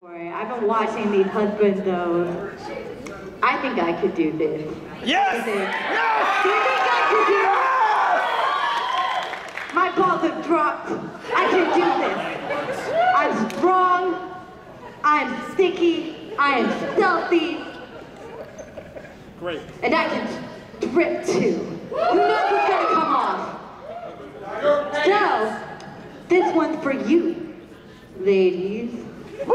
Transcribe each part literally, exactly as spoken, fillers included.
I've been watching these husbands though. I think I could do this. Yes! Yes! Do you think I could do this? My balls have dropped. I can do this. I'm strong. I'm sticky. I am stealthy. Great. And I can drip too. Who knows what's gonna come off? So, this one's for you, ladies. Woo!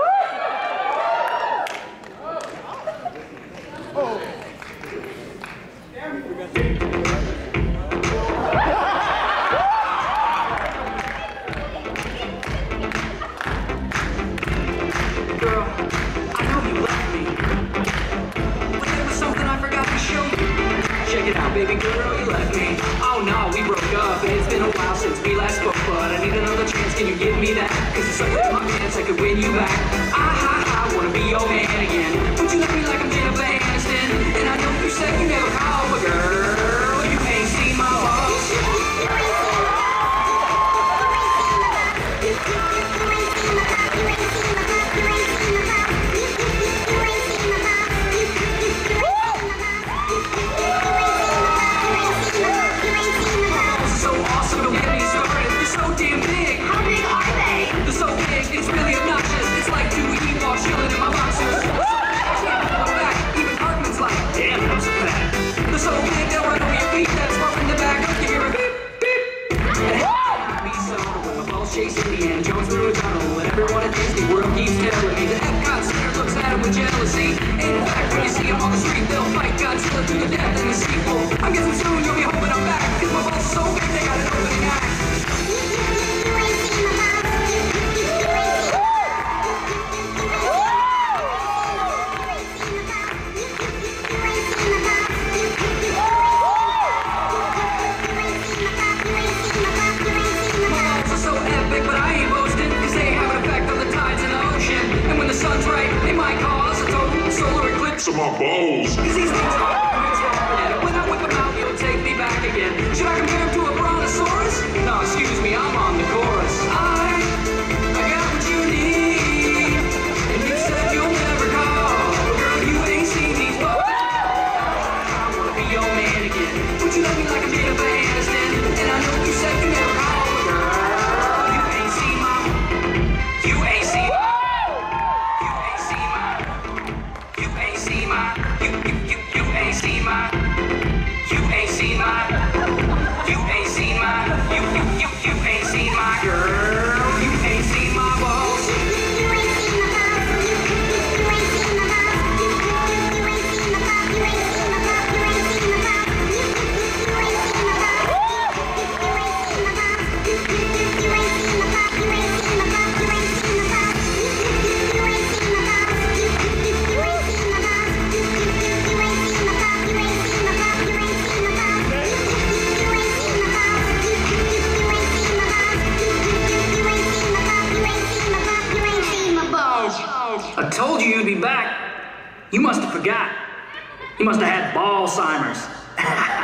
Baby girl, you left me. Oh no, we broke up, and it's been a while since we last spoke. But I need another chance, can you give me that? Cause it's such a my chance I could win you back. I, I, I wanna be your man again. But you left me like I'm Jennifer Aniston. And I know you said you never called, but girl, you ain't seen my balls. It's really obnoxious. It's like two heat balls chilling in my boxers. I'm back. Even Hartman's like, damn, I'm so fat. They're so big, they'll run over your feet. That's spark in the back. I'll give you a beep, beep. And I'll be so when my balls chase Indiana Jones through a tunnel. And everyone at Disney World keeps telling me that Epcot Center looks at him with jealousy. In fact, when you see him on the street, they'll fight Godzilla to the death in the sequel. I'm guessing soon you'll be hoping I'm back. Cause my balls are so big, they got an opening act. Of my balls. Cause these things are when I whip them out, you'll take me back again. Should I compare him to a brontosaurus? No, excuse me, I'm on the chorus. I, I got what you need. And you said you'll never call. But girl, you ain't seen these balls. I wanna be your man again. Would you love me like a Jennifer Aniston? And I know you said you never call. But girl, you ain't seen my, you ain't seen my. You, you, you, you ain't seen my, you ain't seen my, you ain't seen my, you, you, you, you ain't seen my girl, you ain't seen my balls. You ain't seen my balls, you, you ain't seen my balls, you, you ain't seen my balls, you ain't seen my balls, you ain't seen my balls, you, you ain't seen my balls, you ain't seen my balls, you, you ain't seen my balls, you ain't seen my balls, you ain't seen my balls, you, you ain't seen my balls, you, you ain't seen my I told you you'd be back. You must have forgot. You must have had Balzheimer's.